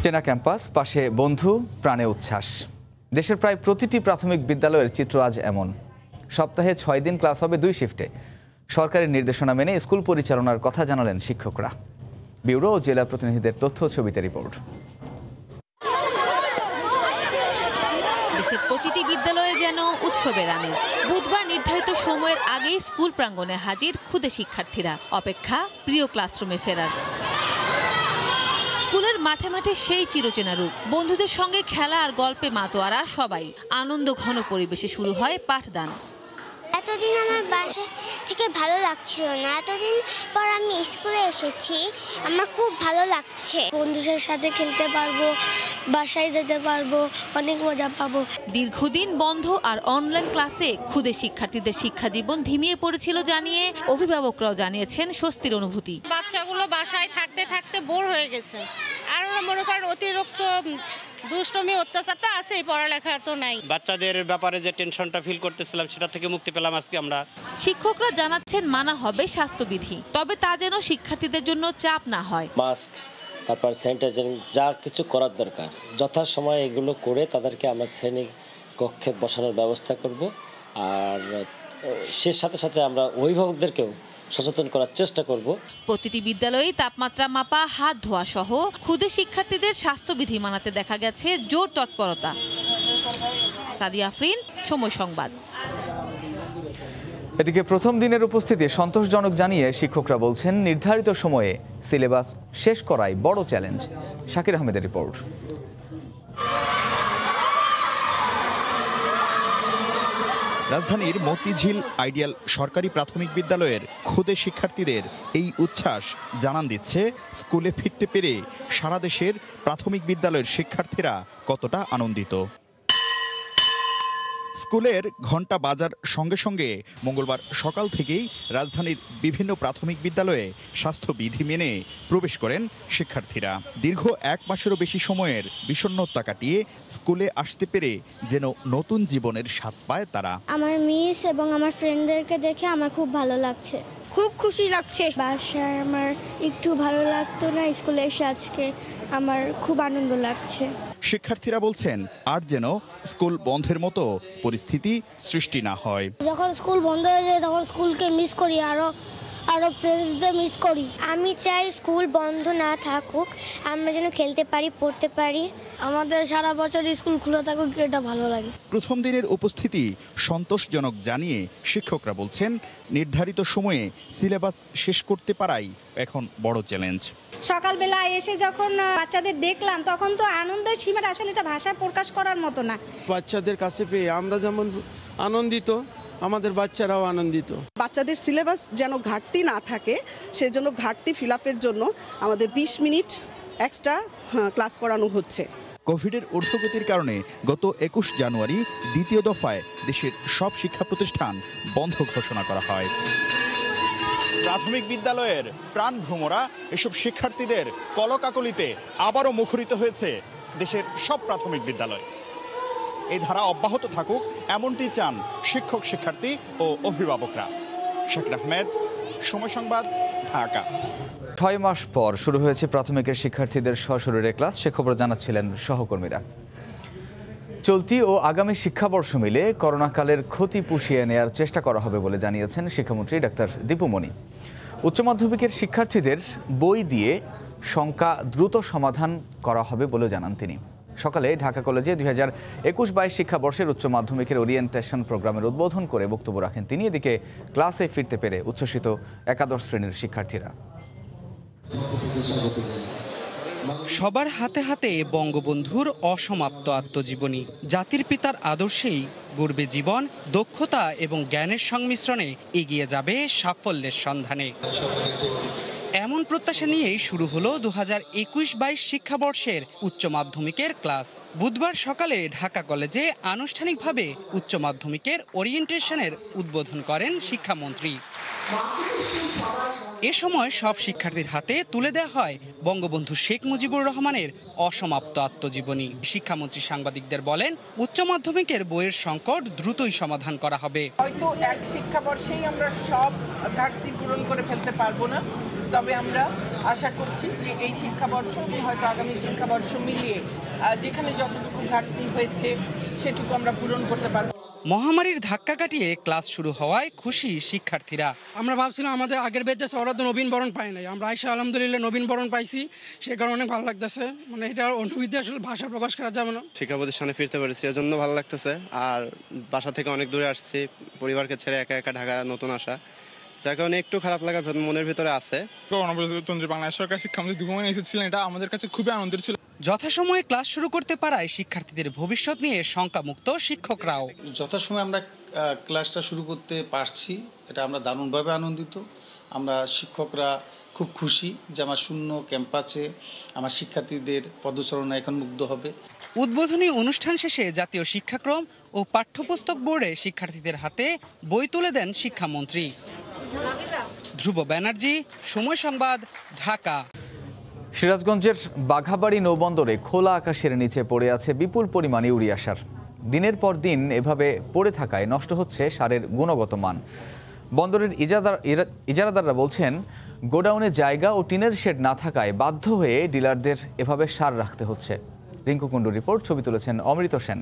চেনা ক্যাম্পাস, পাশে বন্ধু, প্রাণে উচ্ছ্বাস। দেশের প্রায় প্রতিটি প্রাথমিক বিদ্যালয়ের চিত্র আজ এমন। সপ্তাহে 6 দিন ক্লাস হবে 2 শিফটে। সরকারি নির্দেশনা মেনে স্কুল পরিচালনার কথা জানালেন শিক্ষকরা। ব্যুরো ও জেলা প্রতিনিধিদের তথ্য ছবিতে রিপোর্ট। দেশের প্রতিটি বিদ্যালয়ে যেন উৎসবের আমেজ। বুধবার নির্ধারিত সময়ের আগেই স্কুল প্রাঙ্গণে হাজির ক্ষুদে শিক্ষার্থীরা, অপেক্ষা প্রিয় ক্লাসরুমে ফেরার। স্কুলের মাঠে মাঠে সেই চিরচেনা রূপ, বন্ধুদের সঙ্গে খেলা আর গল্পে মাতোয়ারা সবাই। আনন্দ ঘন পরিবেশে শুরু হয় পাঠদান। এতদিন আমার বাসা থেকে ভালো লাগছিল না, এতদিন পর আমি স্কুলে এসেছি, আমার খুব ভালো লাগছে। বন্ধুদের সাথে খেলতে পারবো, বাসায় যেতে পারবো, অনেক মজা পাবো। দীর্ঘদিন বন্ধ আর অনলাইন ক্লাসে ক্ষুদে শিক্ষার্থীদের শিক্ষা জীবন ধিমিয়ে পড়েছিল জানিয়ে অভিভাবকরাও জানিয়েছেন স্বস্তির অনুভূতি। বাচ্চাগুলো বাসায় থাকতে থাকতে বোর হয়ে গেছে, আর মনে করেন অতিরিক্ত দুষ্টমি অত্যাচারটা আছে, পড়ালেখা তো নাই। বাচ্চাদের ব্যাপারে যে টেনশনটা ফিল করতেছিলাম সেটা থেকে মুক্তি পেলাম আজকে আমরা। শিক্ষকরা জানাচ্ছেন মানা হবে স্বাস্থ্যবিধি, তবে তা যেন শিক্ষার্থীদের জন্য চাপ না হয়। মাস্ক, তারপর স্যানিটাইজার, যা কিছু করার দরকার যথাসময়ে এগুলো করে তাদেরকে আমরা শ্রেণী কক্ষে বসানোর ব্যবস্থা করব। আর সে সাথে সাথে আমরা অভিভাবকদেরকেও সচেতন করার চেষ্টা করব। প্রতিটি বিদ্যালয়ে তাপমাত্রা মাপা, হাত ধোয়া সহ ক্ষুদে শিক্ষার্থীদের স্বাস্থ্যবিধি মানাতে দেখা গেছে জোর তৎপরতা। সাদিয়া আফরিন, সময় সংবাদ। এদিকে প্রথম দিনের উপস্থিতি সন্তোষজনক জানিয়ে শিক্ষকরা বলছেন, নির্ধারিত সময়ে সিলেবাস শেষ করাই বড় চ্যালেঞ্জ। শাকির আহমেদের রিপোর্ট। রাজধানীর মতিঝিল আইডিয়াল সরকারি প্রাথমিক বিদ্যালয়ের ক্ষুদে শিক্ষার্থীদের এই উচ্ছ্বাস জানান দিচ্ছে স্কুলে ফিরতে পেরে সারা দেশের প্রাথমিক বিদ্যালয়ের শিক্ষার্থীরা কতটা আনন্দিত। স্কুলের ঘণ্টা বাজার সঙ্গে সঙ্গে মঙ্গলবার সকাল থেকেই রাজধানীর বিভিন্ন প্রাথমিক বিদ্যালয়ে স্বাস্থ্যবিধি মেনে প্রবেশ করেন শিক্ষার্থীরা। দীর্ঘ 1 মাসেরও বেশি সময়ের বিষণ্ণতা কাটিয়ে স্কুলে আসতে পেরে যেন নতুন জীবনের স্বাদ পায় তারা। আমার মিস এবং আমার ফ্রেন্ডদেরকে দেখে আমার খুব ভালো লাগছে, খুব খুশি লাগছে। বাসায় আমার একটু ভালো লাগতো না, স্কুলে এসে আজকে আমার খুব আনন্দ লাগছে। শিক্ষার্থীরা বলছেন, আর যেন স্কুল বন্ধের মতো পরিস্থিতি সৃষ্টি না হয়। যখন স্কুল বন্ধ হয়ে যায় তখন স্কুলকে মিস করি, আরো ফ্রেন্ডসদের মিস করি। আমি চাই স্কুল বন্ধ না থাকুক, আমরা যেন খেলতে পারি, পড়তে পারি। আমাদের সারা বছর স্কুল খোলা থাকুক, এটা ভালো লাগে। প্রথম দিনের উপস্থিতি সন্তোষজনক জানিয়ে শিক্ষকরা বলছেন, নির্ধারিত সময়ে সিলেবাস শেষ করতে পারাই এখন বড় চ্যালেঞ্জ। সকালবেলা এসে যখন বাচ্চাদের দেখলাম তখন তো আনন্দের সীমাটা আসলে এটা ভাষায় প্রকাশ করার মতো না। বাচ্চাদের কাছে পেয়ে আমরা যেমন আনন্দিত, আমাদের বাচ্চারাও আনন্দিত। বাচ্চাদের সিলেবাস যেন ঘাটতি না থাকে, সেজন্য ঘাটতি ফিল আপের জন্য আমাদের 20 মিনিট এক্সট্রা ক্লাস করানো হচ্ছে। কোভিডের ঊর্ধ্বগতির কারণে গত 21 জানুয়ারি দ্বিতীয় দফায় দেশের সব শিক্ষা প্রতিষ্ঠান বন্ধ ঘোষণা করা হয়। প্রাথমিক বিদ্যালয়ের প্রাণভ্রমরা এসব শিক্ষার্থীদের কলকাকলিতে আবারও মুখরিত হয়েছে দেশের সব প্রাথমিক বিদ্যালয়। এই ধারা অব্যাহত থাকুক এমনটি চান শিক্ষক, শিক্ষার্থী ও অভিভাবকরা। শাকির আহমেদ, সময় সংবাদ, ঢাকা। 6 মাস পর শুরু হয়েছে প্রাথমিকের শিক্ষার্থীদের সশরীরে ক্লাস, সে খবর জানাচ্ছিলেন সহকর্মীরা। চলতি ও আগামী শিক্ষাবর্ষ মিলে করোনাকালের ক্ষতি পুষিয়ে নেয়ার চেষ্টা করা হবে বলে জানিয়েছেন শিক্ষামন্ত্রী ডাক্তার দীপু মনি। উচ্চ মাধ্যমিকের শিক্ষার্থীদের বই দিয়ে শঙ্কা দ্রুত সমাধান করা হবে বলে জানান তিনি। সকালে ঢাকা কলেজে 2021-22 শিক্ষাবর্ষের উচ্চ মাধ্যমিকের ওরিয়েন্টেশন প্রোগ্রামের উদ্বোধন করে বক্তব্য রাখেন তিনি। এদিকে ক্লাসে ফিরতে পেরে উচ্ছ্বসিত একাদশ শ্রেণীর শিক্ষার্থীরা। সবার হাতে হাতে বঙ্গবন্ধুর অসমাপ্ত আত্মজীবনী। জাতির পিতার আদর্শেই গড়বে জীবন, দক্ষতা এবং জ্ঞানের সংমিশ্রণে এগিয়ে যাবে সাফল্যের সন্ধানে। এমন প্রত্যাশা নিয়েই শুরু হলো 2021-22 শিক্ষাবর্ষের উচ্চ মাধ্যমিকের ক্লাস। বুধবার সকালে ঢাকা কলেজে আনুষ্ঠানিকভাবে উচ্চ মাধ্যমিকের ওরিয়েন্টেশনের উদ্বোধন করেন শিক্ষামন্ত্রী। এ সময় সব শিক্ষার্থীর হাতে তুলে দেওয়া হয় বঙ্গবন্ধু শেখ মুজিবুর রহমানের অসমাপ্ত আত্মজীবনী। শিক্ষামন্ত্রী সাংবাদিকদের বলেন, উচ্চ মাধ্যমিকের বইয়ের সংকট দ্রুতই সমাধান করা হবে। হয়তো এক শিক্ষাবর্ষেই আমরা সব ঘাটতি পূরণ করে ফেলতে পারবো না, তবে আমরা আশা করছি যে এই শিক্ষাবর্ষ এবং হয়তো আগামী শিক্ষাবর্ষ মিলিয়ে যেখানে যতটুকু ঘাটতি হয়েছে সেটুকু আমরা পূরণ করতে পারব। মহামারীর ধাক্কা কাটিয়ে ক্লাস শুরু হওয়ায় খুশি শিক্ষার্থীরা। আমরা ভাবছিলাম আমাদের আগের ব্যাচে ওরা তো নবীন বরণ পায় নাই, আমরা আইসা আলহামদুলিল্লাহ নবীন বরণ পাইছি, সে কারণে অনেক ভালো লাগতেছে। মানে এটার অনুভূতি আসলে ভাষা প্রকাশ করা যাবে না। শিক্ষা প্রতিষ্ঠানে ফিরতে পেরেছি, এর জন্য ভালো লাগতেছে। আর বাসা থেকে অনেক দূরে আসছি, পরিবারকে ছেড়ে একা একা ঢাকা নতুন আসা, যার কারণে একটু খারাপ লাগা মনের ভিতরে আছে। বাংলাদেশ সরকার শিক্ষামন্ত্রী দুপুরে এসেছিলেন, এটা আমাদের কাছে খুবই আনন্দের ছিল। যথাসময়ে ক্লাস শুরু করতে পারায় শিক্ষার্থীদের ভবিষ্যৎ নিয়ে শঙ্কামুক্ত শিক্ষকরাও। যথাসময়ে আমরা ক্লাসটা শুরু করতে পারছি, এটা আমরা দারুণভাবে আনন্দিত। আমরা শিক্ষকরা খুব খুশি যে আমার শূন্য ক্যাম্পাসে আমার শিক্ষার্থীদের পদচারণা এখন মুগ্ধ হবে। উদ্বোধনী অনুষ্ঠান শেষে জাতীয় শিক্ষাক্রম ও পাঠ্যপুস্তক বোর্ডে শিক্ষার্থীদের হাতে বই তুলে দেন শিক্ষামন্ত্রী। ধ্রুব ব্যানার্জি, সময় সংবাদ, ঢাকা। সিরাজগঞ্জের বাঘাবাড়ী নৌবন্দরে খোলা আকাশের নিচে পড়ে আছে বিপুল পরিমাণ ইউরিয়া সার। দিনের পর দিন এভাবে পড়ে থাকায় নষ্ট হচ্ছে সারের গুণগত মান। বন্দরের ইজারাদাররা বলছেন, গোডাউনে জায়গা ও টিনের শেড না থাকায় বাধ্য হয়ে ডিলারদের এভাবে সার রাখতে হচ্ছে। রিঙ্কু কুণ্ডু রিপোর্ট, ছবি তুলেছেন অমৃত সেন।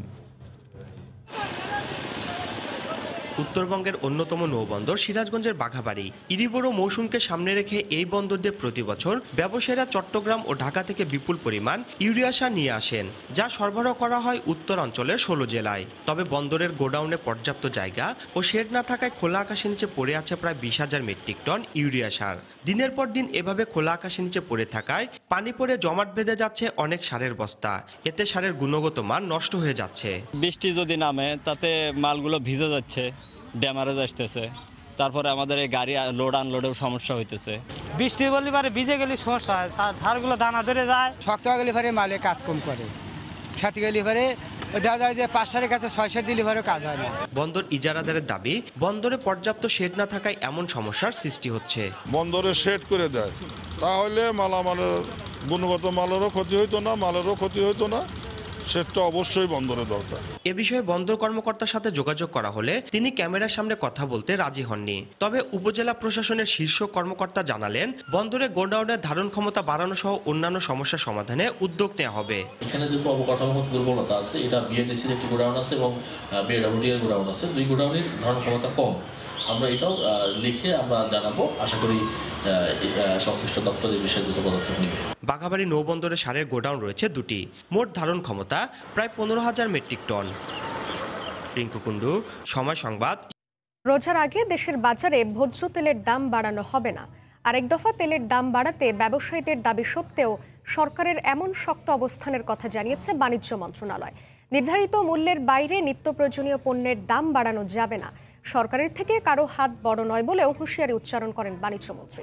উত্তরবঙ্গের অন্যতম নৌবন্দর সিরাজগঞ্জের বাঘাবাড়ী ইরিবোরো মৌসুমকে সামনে রেখে এই বন্দর দিয়ে প্রতি বছর ব্যবসায়ীরা চট্টগ্রাম ও ঢাকা থেকে বিপুল পরিমাণ ইউরিয়া সার নিয়ে আসেন, যা সরবরাহ করা হয় উত্তরাঞ্চলের 16 জেলায়। তবে বন্দরের গোডাউনে পর্যাপ্ত জায়গা ও শেড না থাকায় খোলা আকাশের নিচে পড়ে আছে প্রায় 20,000 মেট্রিক টন ইউরিয়া সার। দিনের পর দিন এভাবে খোলা আকাশের নিচে পড়ে থাকায় পানি পড়ে জমাট বেঁধে যাচ্ছে অনেক সারের বস্তা। এতে সারের গুণগত মান নষ্ট হয়ে যাচ্ছে। বৃষ্টি যদি নামে তাতে মালগুলো ভিজে যাচ্ছে, ড্যামারেজ আসতেছে, তারপরে আমাদের এই গাড়ি লোড আনলোডের সমস্যা হইতেছে। বৃষ্টি বললে পারে ভিজে গেলে সমস্যা হয়, সারগুলো দানা ধরে যায়, শক্ত হয়ে গেলে পরে মালে কাজ কম করে, খেতে গেলে পরে দেখা যায় যে 5 সারের কাছে 6 সার দিলে পরে কাজ হয় না। বন্দর ইজারাদারের দাবি, বন্দরে পর্যাপ্ত শেড না থাকায় এমন সমস্যার সৃষ্টি হচ্ছে। বন্দরে শেড করে দেয়, তাহলে মালামালের গুণগত মালেরও ক্ষতি হইতো না, মালেরও ক্ষতি হইতো না। সেটা অবশ্যই বন্দরের দরকার। এ বিষয়ে বন্দর কর্মকর্তার সাথে যোগাযোগ করা হলে তিনি ক্যামেরার সামনে কথা বলতে রাজি হননি। তবে উপজেলা প্রশাসনের শীর্ষ কর্মকর্তা জানালেন, বন্দরে গোডাউনের ধারণ ক্ষমতা বাড়ানো সহ অন্যান্য সমস্যা সমাধানে উদ্যোগ নেওয়া হবে। এখানে যে অবকাঠামোগত দুর্বলতা আছে, এটা বিএনডিসির একটি গোডাউন আছে এবং বিএডব্লিউডি এর গোডাউন আছে, দুই গোডাউনের ধারণ ক্ষমতা কম। আমরা এটাও লিখে আমরা জানাবো, আশা করি সংশ্লিষ্ট দপ্তর এই বিষয়ে দ্রুত পদক্ষেপ নেবে। বাঘাবাড়ী নৌবন্দরে সারের গোডাউন রয়েছে 2টি, মোট ধারণ ক্ষমতা প্রায় 15,000 মেট্রিক টন। রিঙ্কু কুণ্ডু, সময় সংবাদ। রোজার আগে দেশের বাজারে ভোজ্য তেলের দাম বাড়ানো হবে না। আরেক দফা তেলের দাম বাড়াতে ব্যবসায়ীদের দাবি সত্ত্বেও সরকারের এমন শক্ত অবস্থানের কথা জানিয়েছে বাণিজ্য মন্ত্রণালয়। নির্ধারিত মূল্যের বাইরে নিত্য প্রয়োজনীয় পণ্যের দাম বাড়ানো যাবে না। সরকারের থেকে কারো হাত বড় নয় বলেও হুঁশিয়ারি উচ্চারণ করেন বাণিজ্যমন্ত্রী।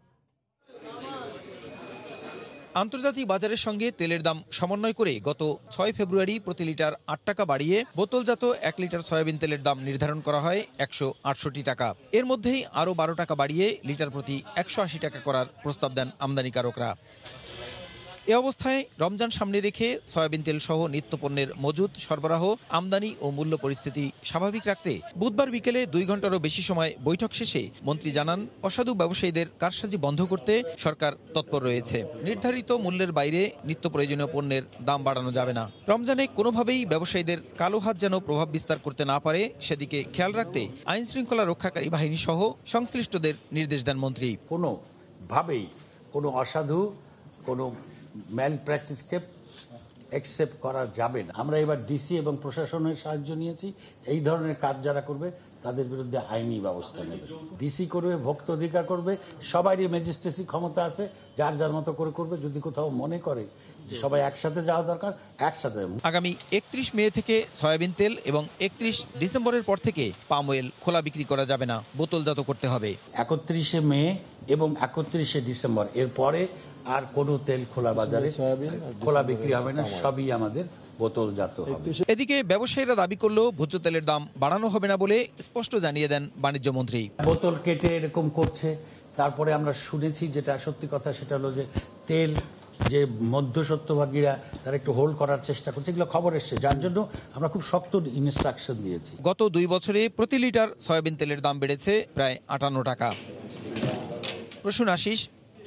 আন্তর্জাতিক বাজারের সঙ্গে তেলের দাম সমন্বয় করে গত 6 ফেব্রুয়ারি প্রতি লিটার 8 টাকা বাড়িয়ে বোতলজাত 1 লিটার সয়াবিন তেলের দাম নির্ধারণ করা হয় 168 টাকা। এর মধ্যেই আরও 12 টাকা বাড়িয়ে লিটার প্রতি 180 টাকা করার প্রস্তাব দেন আমদানিকারকরা। এ অবস্থায় রমজান সামনে রেখে সয়াবিন তেল সহ নিত্যপণ্যের মজুদ, সরবরাহ, আমদানি ও মূল্য পরিস্থিতি স্বাভাবিক রাখতে বুধবার বিকেলে 2 ঘন্টারও বেশি সময় বৈঠক শেষে মন্ত্রী জানান, অসাধু ব্যবসায়ীদের কারসাজি বন্ধ করতে সরকার তৎপর রয়েছে। নির্ধারিত মূল্যের বাইরে নিত্য প্রয়োজনীয় পণ্যের দাম বাড়ানো যাবে না। রমজানে কোনোভাবেই ব্যবসায়ীদের কালো হাত যেন প্রভাব বিস্তার করতে না পারে সেদিকে খেয়াল রাখতে আইন শৃঙ্খলা রক্ষাকারী বাহিনী সহ সংশ্লিষ্টদের নির্দেশ দেন মন্ত্রী। কোনোভাবেই কোনো অসাধু কোনো ম্যাল প্র্যাকটিসকে অ্যাকসেপ্ট করা যাবে না। আমরা এবার ডিসি এবং প্রশাসনের সাহায্য নিয়েছি। এই ধরনের কাজ যারা করবে তাদের বিরুদ্ধে আইনি ব্যবস্থা নেবে। ডিসি করবে, ভোক্ত অধিকার করবে, সবারই ম্যাজিস্ট্রেসি ক্ষমতা আছে, যার যার মতো করে করবে। যদি কোথাও মনে করে যে সবাই একসাথে যাওয়া দরকার, একসাথে। আগামী 31 মে থেকে সয়াবিন তেল এবং 31 ডিসেম্বরের পর থেকে পাম অয়েল খোলা বিক্রি করা যাবে না, বোতলজাত করতে হবে। 31 মে এবং 31 ডিসেম্বর এর পরে আর কোনো তেল খোলা বাজারে খোলা বিক্রি হবে না, সবই আমাদের বোতলজাত হবে। এদিকে ব্যবসায়ীরা দাবি করলেও ভোজ্য তেলের দাম বাড়ানো হবে না বলে স্পষ্ট জানিয়ে দেন বাণিজ্য মন্ত্রী। বোতল কেটে এরকম করছে। তারপরে আমরা শুনেছি, যেটা সত্যি কথা, সেটা হলো যে তেল যে মধ্যস্বত্বভাগীরা তারা একটু হোল্ড করার চেষ্টা করছে, এগুলো খবর এসছে, যার জন্য আমরা খুব শক্ত ইনস্ট্রাকশন দিয়েছি। গত 2 বছরে প্রতি লিটার সয়াবিন তেলের দাম বেড়েছে প্রায় 58 টাকা। প্রসূন আশিস,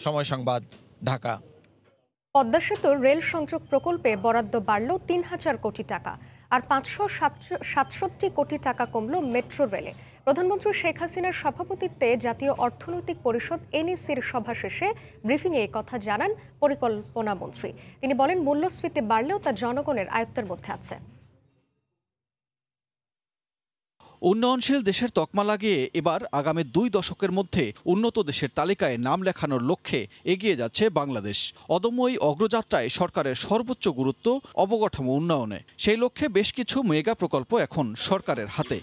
সময় সংবাদ, ঢাকা। পদ্মা সেতুর রেল সংযোগ প্রকল্পে বরাদ্দ বাড়ল ৩,০০০ কোটি টাকা, আর ৫৬৭ কোটি টাকা কমল মেট্রো রেলে। প্রধানমন্ত্রী শেখ হাসিনার সভাপতিত্বে জাতীয় অর্থনৈতিক পরিষদ এনইসির সভা শেষে ব্রিফিংয়ে এই কথা জানান পরিকল্পনা মন্ত্রী। তিনি বলেন, মূল্যস্ফীতি বাড়লেও তা জনগণের আয়ত্তের মধ্যে আছে। উন্নয়নশীল দেশের তকমা লাগিয়ে এবার আগামী 2 দশকের মধ্যে উন্নত দেশের তালিকায় নাম লেখানোর লক্ষ্যে এগিয়ে যাচ্ছে বাংলাদেশ। অদম্য এই অগ্রযাত্রায় সরকারের সর্বোচ্চ গুরুত্ব অবকাঠামো উন্নয়নে। সেই লক্ষ্যে বেশ কিছু মেগা প্রকল্প এখন সরকারের হাতে।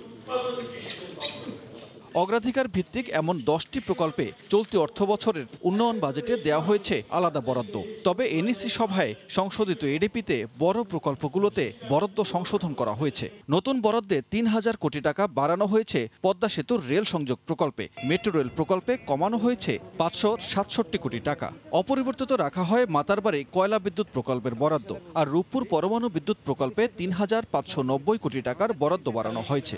অগ্রাধিকার ভিত্তিক এমন 10টি প্রকল্পে চলতি অর্থবছরের উন্নয়ন বাজেটে দেওয়া হয়েছে আলাদা বরাদ্দ। তবে এনইসি সভায় সংশোধিত এডিপিতে বড় প্রকল্পগুলোতে বরাদ্দ সংশোধন করা হয়েছে। নতুন বরাদ্দে 3,000 কোটি টাকা বাড়ানো হয়েছে পদ্মা সেতুর রেল সংযোগ প্রকল্পে। মেট্রো রেল প্রকল্পে কমানো হয়েছে 567 কোটি টাকা। অপরিবর্তিত রাখা হয় মাতারবাড়ি কয়লা বিদ্যুৎ প্রকল্পের বরাদ্দ। আর রূপপুর পরমাণু বিদ্যুৎ প্রকল্পে 3,590 কোটি টাকার বরাদ্দ বাড়ানো হয়েছে।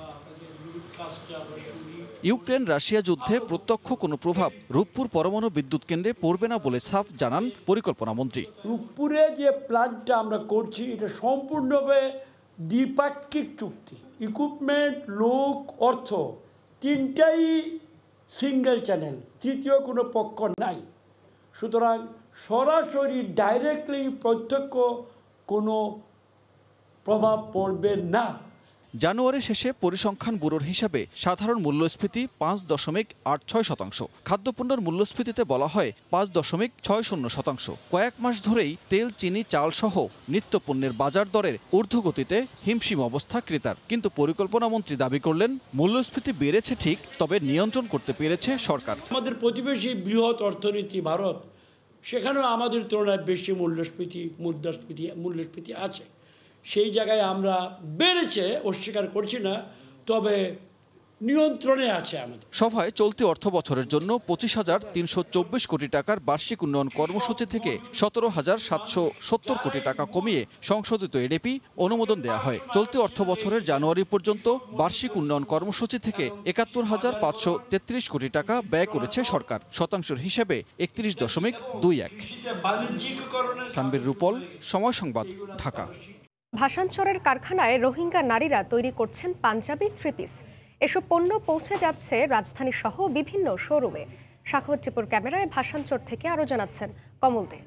ইউক্রেন রাশিয়া যুদ্ধে প্রত্যক্ষ কোনো প্রভাব রূপপুর পরমাণু বিদ্যুৎ কেন্দ্রে পড়বে না বলে সাফ জানান পরিকল্পনা মন্ত্রী। রূপপুরে যে প্ল্যান্টটা আমরা করছি এটা সম্পূর্ণভাবে দ্বিপাক্ষিক চুক্তি। ইকুইপমেন্ট, লোক, অর্থ তিনটাই সিঙ্গেল চ্যানেল, তৃতীয় কোনো পক্ষ নাই। সুতরাং সরাসরি ডাইরেক্টলি প্রত্যক্ষ কোনো প্রভাব পড়বে না। জানুয়ারি শেষে পরিসংখ্যান ব্যুরোর হিসাবে সাধারণ মূল্যস্ফীতি 5.86%। খাদ্যপণ্যের মূল্যস্ফীতিতে বলা হয় 5.60%। কয়েক মাস ধরেই তেল, চিনি, চাল সহ নিত্যপণ্যের বাজার দরের ঊর্ধ্বগতিতে হিমশিম অবস্থা ক্রেতার। কিন্তু পরিকল্পনা মন্ত্রী দাবি করলেন, মূল্যস্ফীতি বেড়েছে ঠিক, তবে নিয়ন্ত্রণ করতে পেরেছে সরকার। আমাদের প্রতিবেশী বৃহৎ অর্থনীতি ভারত, সেখানেও আমাদের তুলনায় বেশি মূল্যস্ফীতি আছে। সেই জায়গায় আমরা বেড়েছে অস্বীকার করছি না, তবে নিয়ন্ত্রণে আছে আমাদের। সভায় চলতি অর্থ বছরের জন্য 25,324 কোটি টাকার বার্ষিক উন্নয়ন কর্মসূচি থেকে 17,770 কোটি টাকা কমিয়ে সংশোধিত এডিপি অনুমোদন দেওয়া হয়। চলতি অর্থ বছরের জানুয়ারি পর্যন্ত বার্ষিক উন্নয়ন কর্মসূচি থেকে 71,533 কোটি টাকা ব্যয় করেছে সরকার। শতাংশের হিসেবে 31.21। সানবীর রূপল, সময় সংবাদ, ঢাকা। ভাসানচরের কারখানায় রোহিঙ্গা নারীরা তৈরি করছেন পাঞ্জাবি থ্রি-পিস। এসব পণ্য পৌঁছে যাচ্ছে রাজধানী সহ বিভিন্ন শোরুমে। সাখাওয়াত টিপুর ক্যামেরায় ভাসানচর থেকে আরও জানাচ্ছেন কমল দে।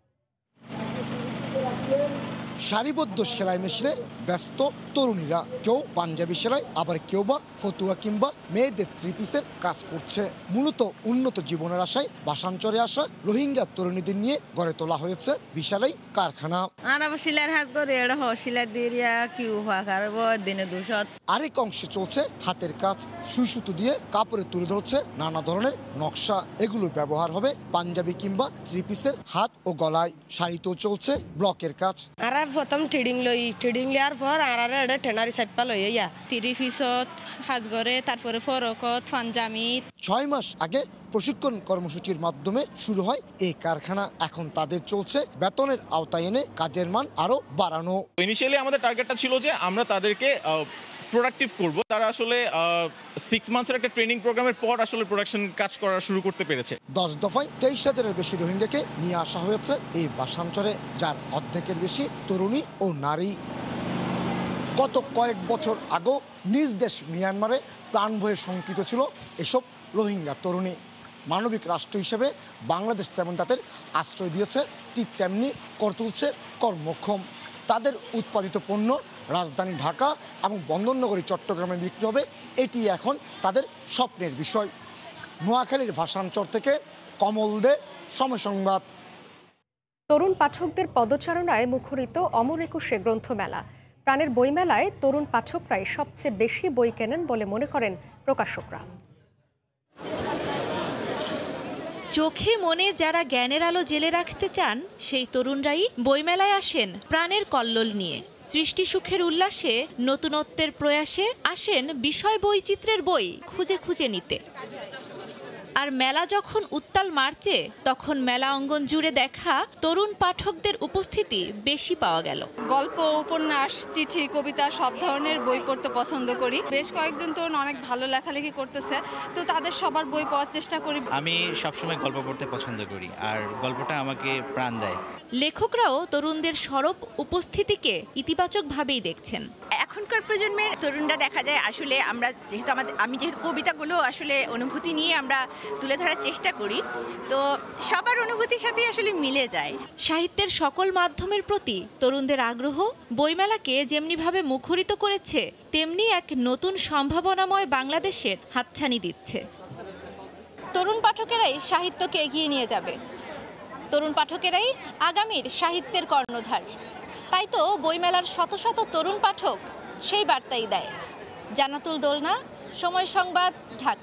সারিবদ্ধ সেলাই মেশিনে ব্যস্ত তরুণীরা, কেউ পাঞ্জাবি সেলাই, আবার কেউ বা ফতুয়া কিংবা মেয়েদের থ্রি-পিসের কাজ করছে। মূলত উন্নত জীবনের আশায় ভাসানচরে আসা রোহিঙ্গা তরুণীদের নিয়ে গড়ে তোলা হয়েছে বিশাল এই কারখানা। আরেক অংশে চলছে হাতের কাজ। সুই সুতো দিয়ে কাপড়ে তুলে ধরছে নানা ধরনের নকশা। এগুলো ব্যবহার হবে পাঞ্জাবি কিংবা থ্রি-পিসের হাত ও গলায়। শাড়িতেও চলছে ব্লকের কাজ। প্রথম ট্রেডিং লিয়ার পর আর টেনারি সাইপা লই ইয়া 30 পিসত হাজগরে, তারপরে ফরকত, পাঞ্জামি। 6 মাস আগে প্রশিক্ষণ কর্মসূচির মাধ্যমে শুরু হয় এই কারখানা। এখন তাদের চলছে বেতনের আওতায় এনে কাজের মান আরো বাড়ানো। ইনিশিয়ালি আমাদের টার্গেটটা ছিল যে আমরা তাদেরকে প্রোডাক্টিভ করব। তারা আসলে 6 মান্থসের একটা ট্রেনিং প্রোগ্রামের পর আসলে প্রোডাকশন কাজ করা শুরু করতে পেরেছে। 10 দফায় 23,000-এর বেশি রোহিঙ্গাকে নিয়ে আসা হয়েছে এই ভাসানচরে, যার অর্ধেকের বেশি তরুণী ও নারী। গত কয়েক বছর আগেও নিজ দেশ মিয়ানমারে প্রাণ ভয়ে শঙ্কিত ছিল এসব রোহিঙ্গা তরুণী। মানবিক রাষ্ট্র হিসেবে বাংলাদেশ তেমন তাদের আশ্রয় দিয়েছে, ঠিক তেমনি করে তুলছে কর্মক্ষম। তাদের উৎপাদিত পণ্য রাজধানী ঢাকা এবং বন্দরনগরী চট্টগ্রামে বিক্রি হবে, এটি এখন তাদের স্বপ্নের বিষয়। নোয়াখালীর ভাসানচর থেকে কমল দে, সময় সংবাদ। তরুণ পাঠকদের পদচারণায় মুখরিত অমর একুশে গ্রন্থমেলা। প্রাণের বইমেলায় তরুণ পাঠকরাই সবচেয়ে বেশি বই কেনেন বলে মনে করেন প্রকাশকরা। চোখে মনে যারা জ্ঞানের আলো জেলে রাখতে চান, সেই তরুণরাই বইমেলায় আসেন প্রাণের কল্লোল নিয়ে। সৃষ্টি সুখের উল্লাসে, নতুনত্বের প্রয়াসে আসেন বিষয় বৈচিত্র্যের বই খুঁজে খুঁজে নিতে। আর মেলা যখন উত্তাল মার্চে তখন মেলা অঙ্গন জুড়ে দেখা তরুণ পাঠকদের উপস্থিতি বেশি পাওয়া গেল। গল্প, উপন্যাস, চিঠি, কবিতা সব ধরনের বই পড়তে পছন্দ করি। বেশ কয়েকজন তরুণ অনেক ভালো লেখালেখি করতেছে, তো তাদের সবার বই পড়ার চেষ্টা করি। আমি সবসময় গল্প পড়তে পছন্দ করি, আর গল্পটা আমাকে প্রাণ দেয়। লেখকরাও তরুণদের সরব উপস্থিতিকে ইতিবাচকভাবেই দেখছেন। এখনকার প্রজন্মের তরুণরা দেখা যায় আসলে আমরা যেহেতু আমি যেহেতু কবিতাগুলো আসলে অনুভূতি নিয়ে আমরা তুলে ধরার চেষ্টা করি, তো সবার অনুভূতির সাথে আসলে মিলে যায়। সাহিত্যের সকল মাধ্যমের প্রতি তরুণদের আগ্রহ বইমেলাকে যেমনিভাবে মুখরিত করেছে, তেমনি এক নতুন সম্ভাবনাময় বাংলাদেশের হাতছানি দিচ্ছে। তরুণ পাঠকেরাই সাহিত্যকে এগিয়ে নিয়ে যাবে, তরুণ পাঠকেরাই আগামীর সাহিত্যের কর্ণধার। তাই তো বইমেলার শত শত তরুণ পাঠক সেই বার্তাই দেয়। জান্নাতুল দোলনা, সময় সংবাদ, ঢাকা।